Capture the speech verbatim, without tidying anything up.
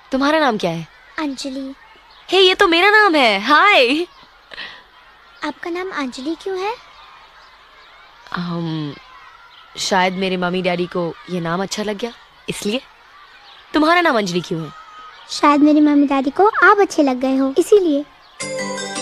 तुम्हारा नाम क्या है? अंजलि। हे, ये तो मेरा नाम है। हाय। आपका नाम अंजलि क्यों है? um, शायद मेरे मम्मी डैडी को ये नाम अच्छा लग गया, इसलिए। तुम्हारा नाम अंजलि क्यों है? शायद मेरी मम्मी दादी को आप अच्छे लग गए हो, इसीलिए।